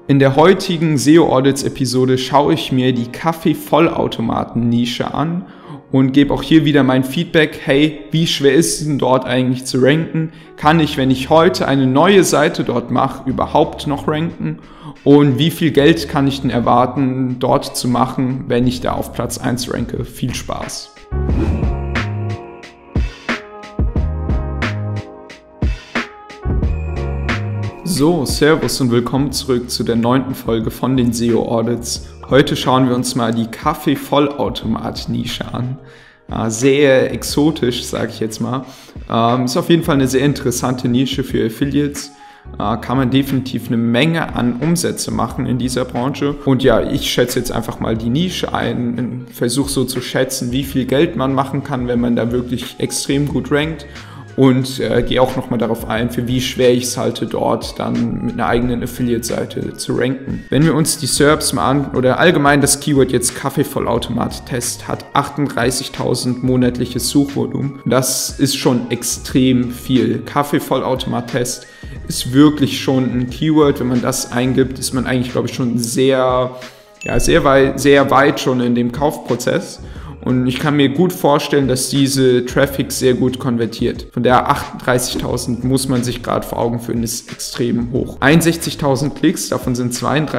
In der heutigen SEO-Audits-Episode schaue ich mir die Kaffee-Vollautomaten-Nische an und gebe auch hier wieder mein Feedback. Hey, wie schwer ist es denn dort eigentlich zu ranken? Kann ich, wenn ich heute eine neue Seite dort mache, überhaupt noch ranken? Und wie viel Geld kann ich denn erwarten, dort zu machen, wenn ich da auf Platz 1 ranke? Viel Spaß! So, Servus und willkommen zurück zu der 9. Folge von den SEO-Audits. Heute schauen wir uns mal die Kaffee-Vollautomat-Nische an. Sehr exotisch, sage ich jetzt mal. Ist auf jeden Fall eine sehr interessante Nische für Affiliates. Kann man definitiv eine Menge an Umsätze machen in dieser Branche. Und ja, ich schätze jetzt einfach mal die Nische ein, versuche so zu schätzen, wie viel Geld man machen kann, wenn man da wirklich extrem gut rankt. Und gehe auch nochmal darauf ein, für wie schwer ich es halte, dort dann mit einer eigenen Affiliate-Seite zu ranken. Wenn wir uns die SERPs mal an, oder allgemein das Keyword jetzt Kaffee-Vollautomat-Test hat 38.000 monatliches Suchvolumen. Das ist schon extrem viel. Kaffee-Vollautomat-Test ist wirklich schon ein Keyword. Wenn man das eingibt, ist man eigentlich, glaube ich, schon sehr weit schon in dem Kaufprozess. Und ich kann mir gut vorstellen, dass diese Traffic sehr gut konvertiert. Von der 38.000 muss man sich gerade vor Augen führen, ist extrem hoch. 61.000 Klicks, davon sind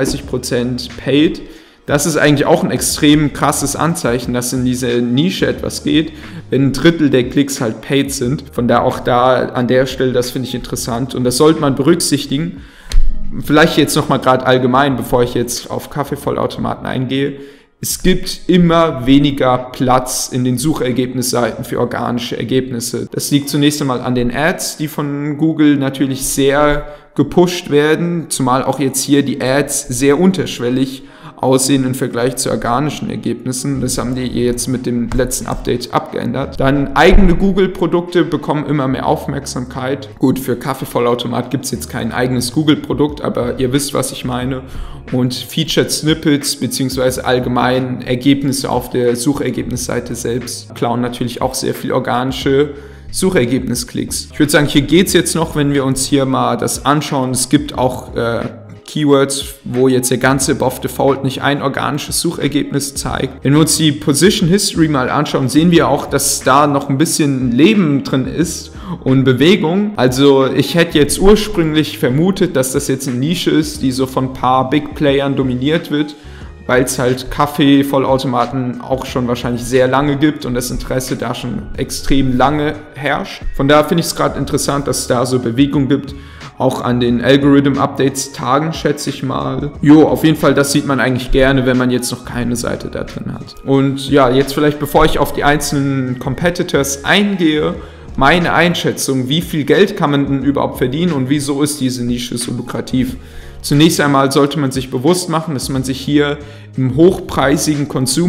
32% paid. Das ist eigentlich auch ein extrem krasses Anzeichen, dass in dieser Nische etwas geht, wenn ein Drittel der Klicks halt paid sind. Von daher auch da an der Stelle, das finde ich interessant und das sollte man berücksichtigen. Vielleicht jetzt nochmal gerade allgemein, bevor ich jetzt auf Kaffee-Vollautomaten eingehe. Es gibt immer weniger Platz in den Suchergebnisseiten für organische Ergebnisse. Das liegt zunächst einmal an den Ads, die von Google natürlich sehr gepusht werden, zumal auch jetzt hier die Ads sehr unterschwellig aussehen im Vergleich zu organischen Ergebnissen. Das haben die jetzt mit dem letzten Update abgeändert. Dann eigene Google-Produkte bekommen immer mehr Aufmerksamkeit. Gut, für Kaffee-Vollautomat gibt es jetzt kein eigenes Google-Produkt, aber ihr wisst, was ich meine. Und Featured Snippets bzw. allgemein Ergebnisse auf der Suchergebnisseite selbst klauen natürlich auch sehr viel organische Suchergebnisklicks. Ich würde sagen, hier geht es jetzt noch, wenn wir uns hier mal das anschauen. Es gibt auch Keywords, wo jetzt der ganze Above Default nicht ein organisches Suchergebnis zeigt. Wenn wir uns die Position History mal anschauen, sehen wir auch, dass da noch ein bisschen Leben drin ist und Bewegung. Also ich hätte jetzt ursprünglich vermutet, dass das jetzt eine Nische ist, die so von ein paar Big Playern dominiert wird, weil es halt Kaffee-Vollautomaten auch schon wahrscheinlich sehr lange gibt und das Interesse da schon extrem lange herrscht. Von daher finde ich es gerade interessant, dass es da so Bewegung gibt. Auch an den Algorithm-Updates-Tagen, schätze ich mal. Jo, auf jeden Fall, das sieht man eigentlich gerne, wenn man jetzt noch keine Seite da drin hat. Und ja, jetzt vielleicht, bevor ich auf die einzelnen Competitors eingehe, meine Einschätzung, wie viel Geld kann man denn überhaupt verdienen und wieso ist diese Nische so lukrativ? Zunächst einmal sollte man sich bewusst machen, dass man sich hier im hochpreisigen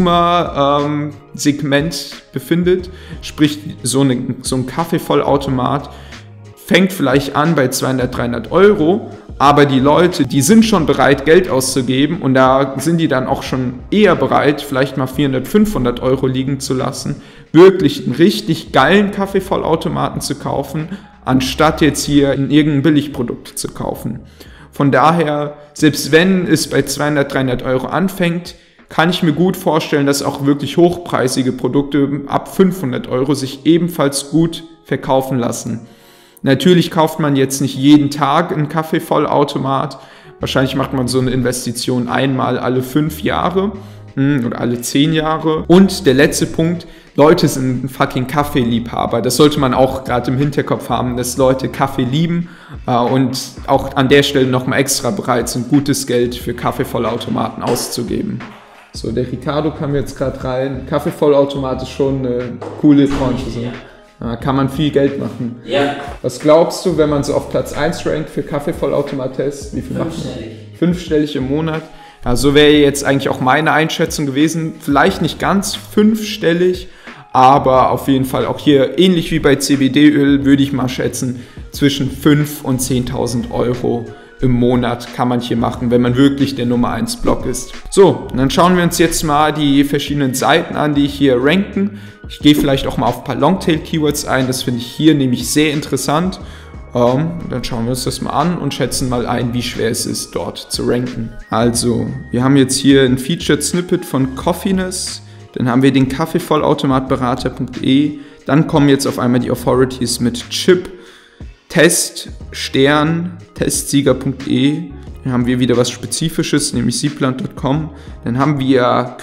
Consumer-Segment befindet. Sprich, so ein Kaffee-Vollautomat fängt vielleicht an bei 200, 300 Euro, aber die Leute, die sind schon bereit, Geld auszugeben und da sind die dann auch schon eher bereit, vielleicht mal 400, 500 Euro liegen zu lassen, wirklich einen richtig geilen Kaffee-Vollautomaten zu kaufen, anstatt jetzt hier irgendein Billigprodukt zu kaufen. Von daher, selbst wenn es bei 200, 300 Euro anfängt, kann ich mir gut vorstellen, dass auch wirklich hochpreisige Produkte ab 500 Euro sich ebenfalls gut verkaufen lassen. Natürlich kauft man jetzt nicht jeden Tag einen Kaffee-Vollautomat. Wahrscheinlich macht man so eine Investition einmal alle 5 Jahre oder alle 10 Jahre. Und der letzte Punkt, Leute sind ein fucking Kaffeeliebhaber. Das sollte man auch gerade im Hinterkopf haben, dass Leute Kaffee lieben und auch an der Stelle nochmal extra bereit sind, gutes Geld für Kaffee-Vollautomaten auszugeben. So, der Ricardo kam jetzt gerade rein. Kaffee-Vollautomat ist schon eine coole Branche. So. Da kann man viel Geld machen. Ja. Was glaubst du, wenn man so auf Platz 1 rankt für Kaffee-Vollautomat-Test? Wie viel macht man? 5-stellig im Monat. Ja, so wäre jetzt eigentlich auch meine Einschätzung gewesen. Vielleicht nicht ganz 5-stellig, aber auf jeden Fall auch hier, ähnlich wie bei CBD-Öl, würde ich mal schätzen, zwischen 5.000 und 10.000 Euro im Monat kann man hier machen, wenn man wirklich der Nummer 1 Blog ist. So, und dann schauen wir uns jetzt mal die verschiedenen Seiten an, die hier ranken. Ich gehe vielleicht auch mal auf ein paar Longtail-Keywords ein, das finde ich hier nämlich sehr interessant. Dann schauen wir uns das mal an und schätzen mal ein, wie schwer es ist, dort zu ranken. Also, wir haben jetzt hier ein Featured Snippet von Coffeeness, dann haben wir den Kaffeevollautomatberater.de, dann kommen jetzt auf einmal die Authorities mit Chip, Test, Stern, Testsieger.de, dann haben wir wieder was Spezifisches, nämlich siebland.com, dann haben wir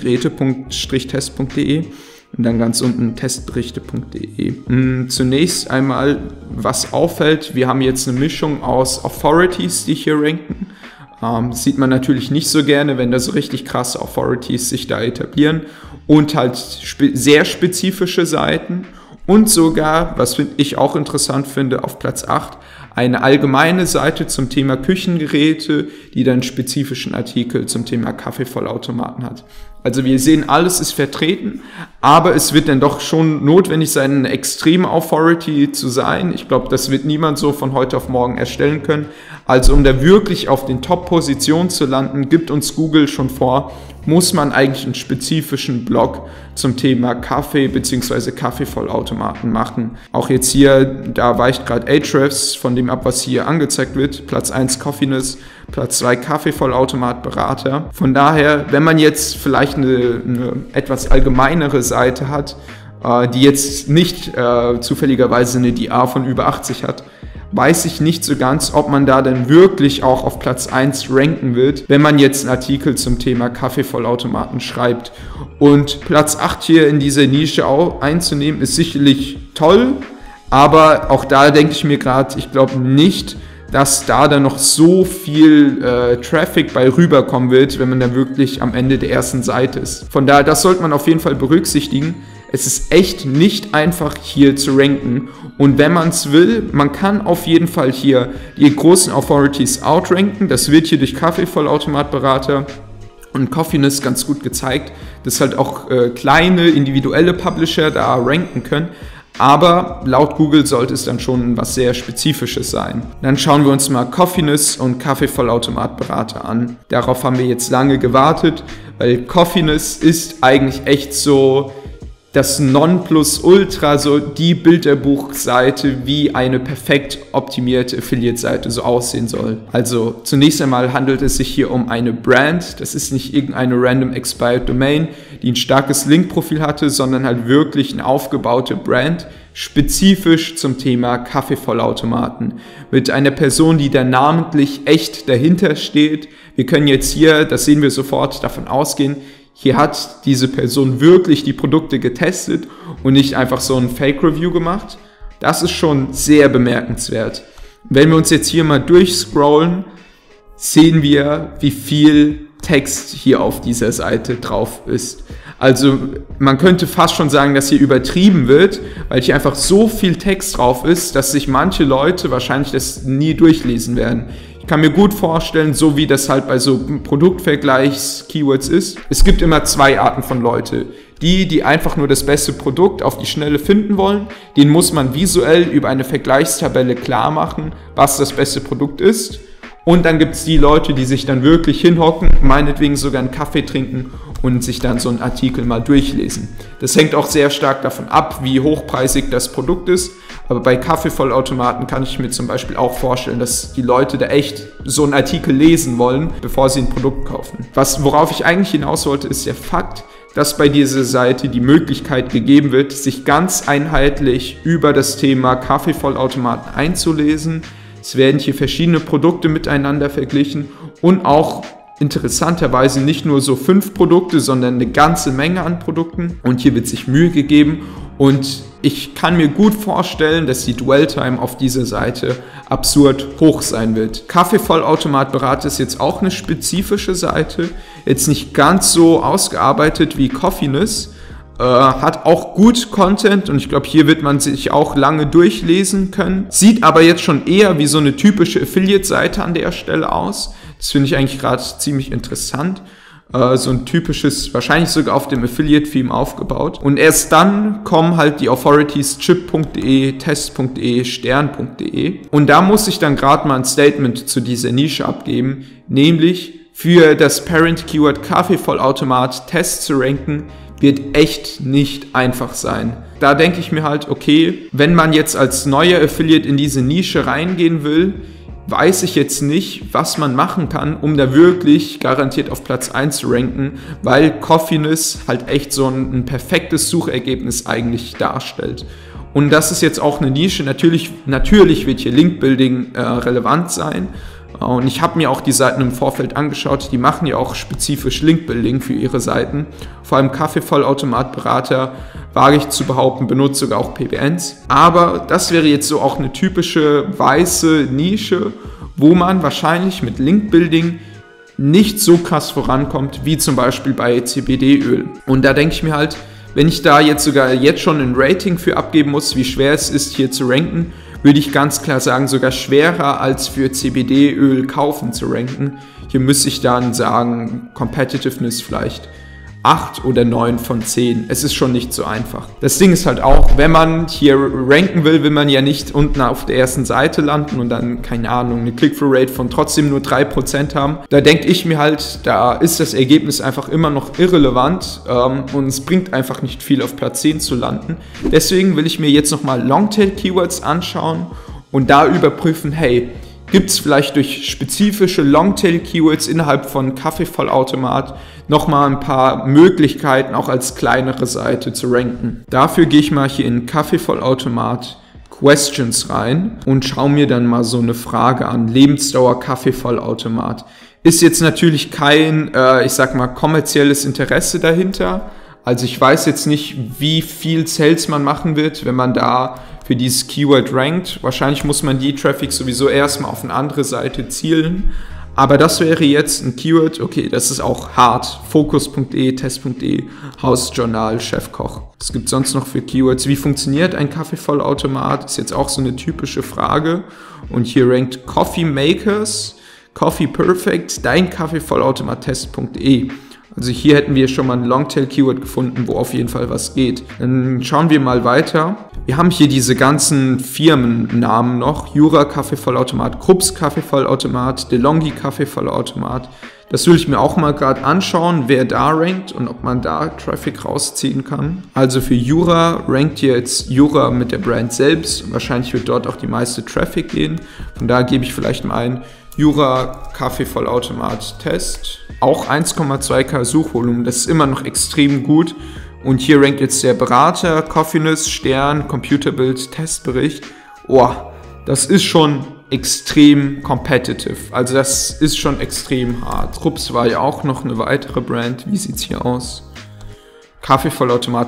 Küchengeräte.test.de und dann ganz unten testberichte.de. Zunächst einmal, was auffällt, wir haben jetzt eine Mischung aus Authorities, die hier ranken. Das sieht man natürlich nicht so gerne, wenn da so richtig krasse Authorities sich da etablieren und halt sehr spezifische Seiten und sogar, was ich auch interessant finde, auf Platz 8 eine allgemeine Seite zum Thema Küchengeräte, die dann spezifischen Artikel zum Thema Kaffeevollautomaten hat. Also wir sehen, alles ist vertreten, aber es wird dann doch schon notwendig sein, eine extreme Authority zu sein. Ich glaube, das wird niemand so von heute auf morgen erstellen können. Also um da wirklich auf den Top-Positionen zu landen, gibt uns Google schon vor, muss man eigentlich einen spezifischen Blog zum Thema Kaffee bzw. Kaffeevollautomaten machen. Auch jetzt hier, da weicht gerade Ahrefs von dem ab, was hier angezeigt wird. Platz 1 Coffeeness, Platz 2 Kaffeevollautomatberater. Von daher, wenn man jetzt vielleicht eine etwas allgemeinere Seite hat, die jetzt nicht zufälligerweise eine DA von über 80 hat, weiß ich nicht so ganz, ob man da denn wirklich auch auf Platz 1 ranken wird, wenn man jetzt einen Artikel zum Thema Kaffeevollautomaten schreibt. Und Platz 8 hier in dieser Nische auch einzunehmen, ist sicherlich toll, aber auch da denke ich mir gerade, ich glaube nicht, dass da dann noch so viel Traffic bei rüberkommen wird, wenn man dann wirklich am Ende der ersten Seite ist. Von daher, das sollte man auf jeden Fall berücksichtigen. Es ist echt nicht einfach, hier zu ranken. Und wenn man es will, man kann auf jeden Fall hier die großen Authorities outranken. Das wird hier durch Kaffeevollautomatberater und Coffeeness ganz gut gezeigt, dass halt auch kleine individuelle Publisher da ranken können. Aber laut Google sollte es dann schon was sehr Spezifisches sein. Dann schauen wir uns mal Coffeeness und Kaffeevollautomatberater an. Darauf haben wir jetzt lange gewartet, weil Coffeeness ist eigentlich echt so das Nonplusultra, so die Bilderbuchseite, wie eine perfekt optimierte Affiliate-Seite so aussehen soll. Also zunächst einmal handelt es sich hier um eine Brand. Das ist nicht irgendeine random expired Domain, die ein starkes Linkprofil hatte, sondern halt wirklich eine aufgebaute Brand, spezifisch zum Thema Kaffeevollautomaten. Mit einer Person, die da namentlich echt dahinter steht. Wir können jetzt hier, das sehen wir sofort, davon ausgehen, hier hat diese Person wirklich die Produkte getestet und nicht einfach so ein Fake-Review gemacht. Das ist schon sehr bemerkenswert. Wenn wir uns jetzt hier mal durchscrollen, sehen wir, wie viel Text hier auf dieser Seite drauf ist. Also man könnte fast schon sagen, dass hier übertrieben wird, weil hier einfach so viel Text drauf ist, dass sich manche Leute wahrscheinlich das nie durchlesen werden. Ich kann mir gut vorstellen, so wie das halt bei so Produktvergleichs-Keywords ist, es gibt immer zwei Arten von Leute. Die einfach nur das beste Produkt auf die Schnelle finden wollen, denen muss man visuell über eine Vergleichstabelle klar machen, was das beste Produkt ist. Und dann gibt es die Leute, die sich dann wirklich hinhocken, meinetwegen sogar einen Kaffee trinken und sich dann so einen Artikel mal durchlesen. Das hängt auch sehr stark davon ab, wie hochpreisig das Produkt ist. Aber bei Kaffeevollautomaten kann ich mir zum Beispiel auch vorstellen, dass die Leute da echt so einen Artikel lesen wollen, bevor sie ein Produkt kaufen. Worauf ich eigentlich hinaus wollte, ist der Fakt, dass bei dieser Seite die Möglichkeit gegeben wird, sich ganz einheitlich über das Thema Kaffeevollautomaten einzulesen. Es werden hier verschiedene Produkte miteinander verglichen und auch interessanterweise nicht nur so 5 Produkte, sondern eine ganze Menge an Produkten. Und hier wird sich Mühe gegeben und ich kann mir gut vorstellen, dass die Dwell-Time auf dieser Seite absurd hoch sein wird. Kaffeevollautomatberater ist jetzt auch eine spezifische Seite, jetzt nicht ganz so ausgearbeitet wie Coffeeness, hat auch gut Content und ich glaube, hier wird man sich auch lange durchlesen können. Sieht aber jetzt schon eher wie so eine typische Affiliate-Seite an der Stelle aus. Das finde ich eigentlich gerade ziemlich interessant. So ein typisches, wahrscheinlich sogar auf dem Affiliate-Theme aufgebaut. Und erst dann kommen halt die Authorities chip.de, test.de, stern.de. Und da muss ich dann gerade mal ein Statement zu dieser Nische abgeben, nämlich für das Parent-Keyword Kaffeevollautomat Test zu ranken, wird echt nicht einfach sein. Da denke ich mir halt, okay, wenn man jetzt als neuer Affiliate in diese Nische reingehen will, weiß ich jetzt nicht, was man machen kann, um da wirklich garantiert auf Platz 1 zu ranken, weil Coffiness halt echt so ein perfektes Suchergebnis eigentlich darstellt. Und das ist jetzt auch eine Nische, natürlich wird hier Link-Building relevant sein. Und ich habe mir auch die Seiten im Vorfeld angeschaut, die machen ja auch spezifisch Link-Building für ihre Seiten. Vor allem Kaffeevollautomat-Berater, wage ich zu behaupten, benutzt sogar auch PBNs. Aber das wäre jetzt so auch eine typische weiße Nische, wo man wahrscheinlich mit Link-Building nicht so krass vorankommt, wie zum Beispiel bei CBD-Öl. Und da denke ich mir halt, wenn ich da jetzt schon ein Rating für abgeben muss, wie schwer es ist, hier zu ranken, würde ich ganz klar sagen, sogar schwerer als für CBD-Öl kaufen zu ranken. Hier müsste ich dann sagen, Competitiveness vielleicht 8 oder 9 von 10. Es ist schon nicht so einfach. Das Ding ist halt auch, wenn man hier ranken will man ja nicht unten auf der ersten Seite landen und dann, keine Ahnung, eine Click-Through-Rate von trotzdem nur 3% haben. Da denke ich mir halt, da ist das Ergebnis einfach immer noch irrelevant und es bringt einfach nicht viel, auf Platz 10 zu landen. Deswegen will ich mir jetzt nochmal Longtail-Keywords anschauen und da überprüfen, hey, gibt es vielleicht durch spezifische Longtail-Keywords innerhalb von Kaffeevollautomat nochmal ein paar Möglichkeiten, auch als kleinere Seite zu ranken. Dafür gehe ich mal hier in Kaffeevollautomat Questions rein und schaue mir dann mal so eine Frage an. Lebensdauer Kaffeevollautomat. Ist jetzt natürlich kein, ich sag mal, kommerzielles Interesse dahinter. Also ich weiß jetzt nicht, wie viel Sales man machen wird, wenn man da für dieses Keyword rankt. Wahrscheinlich muss man die Traffic sowieso erstmal auf eine andere Seite zielen. Aber das wäre jetzt ein Keyword, okay, das ist auch hart. Focus.de, Test.de, Hausjournal, Chefkoch. Was gibt es sonst noch für Keywords? Wie funktioniert ein Kaffeevollautomat? Ist jetzt auch so eine typische Frage. Und hier rankt Coffee Makers, Coffee Perfect, dein Kaffeevollautomat, Test.de. Also hier hätten wir schon mal ein Longtail-Keyword gefunden, wo auf jeden Fall was geht. Dann schauen wir mal weiter. Wir haben hier diese ganzen Firmennamen noch. Jura Kaffeevollautomat, Krups Kaffeevollautomat, DeLonghi Kaffeevollautomat. Das will ich mir auch mal gerade anschauen, wer da rankt und ob man da Traffic rausziehen kann. Also für Jura rankt jetzt Jura mit der Brand selbst. Wahrscheinlich wird dort auch die meiste Traffic gehen. Von daher gebe ich vielleicht mal ein Jura Kaffeevollautomat Test. Auch 1,2K Suchvolumen, das ist immer noch extrem gut. Und hier rankt jetzt der Berater, Coffiness, Stern, Computerbild, Testbericht. Oh, das ist schon extrem competitive. Also das ist schon extrem hart. Krups war ja auch noch eine weitere Brand. Wie sieht es hier aus? Kaffeevollautomat,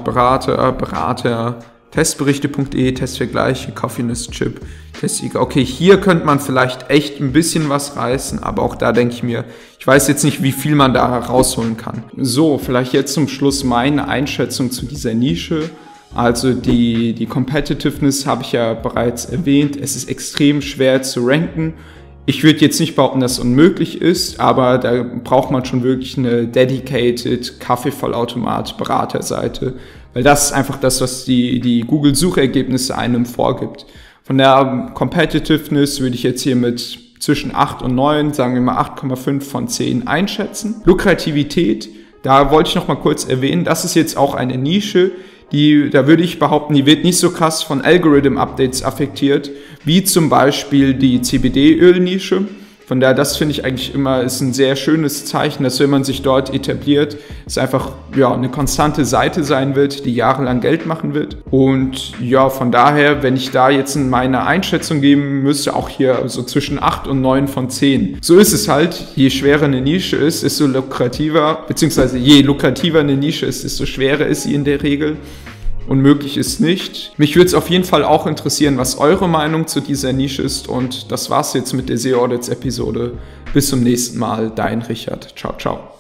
Berater, Testberichte.de, Testvergleiche, Coffiness Chip, Testsieger. Okay, hier könnte man vielleicht echt ein bisschen was reißen, aber auch da denke ich mir, ich weiß jetzt nicht, wie viel man da rausholen kann. So, vielleicht jetzt zum Schluss meine Einschätzung zu dieser Nische. Also die Competitiveness habe ich ja bereits erwähnt. Es ist extrem schwer zu ranken. Ich würde jetzt nicht behaupten, dass es unmöglich ist, aber da braucht man schon wirklich eine dedicated Kaffeevollautomat-Beraterseite, weil das ist einfach das, was die Google-Suchergebnisse einem vorgibt. Von der Competitiveness würde ich jetzt hier mit zwischen 8 und 9, sagen wir mal 8,5 von 10 einschätzen. Lukrativität, da wollte ich noch mal kurz erwähnen, das ist jetzt auch eine Nische, da würde ich behaupten, die wird nicht so krass von Algorithm-Updates affektiert, wie zum Beispiel die CBD-Öl-Nische. Von daher, das finde ich eigentlich immer, ist ein sehr schönes Zeichen, dass wenn man sich dort etabliert, es einfach ja, eine konstante Seite sein wird, die jahrelang Geld machen wird. Und ja, von daher, wenn ich da jetzt meine Einschätzung geben müsste, auch hier so zwischen 8 und 9 von 10. So ist es halt, je schwerer eine Nische ist, desto lukrativer, beziehungsweise je lukrativer eine Nische ist, desto schwerer ist sie in der Regel. Unmöglich ist nicht. Mich würde es auf jeden Fall auch interessieren, was eure Meinung zu dieser Nische ist. Und das war's jetzt mit der SEO Audits Episode. Bis zum nächsten Mal, dein Richard. Ciao, ciao.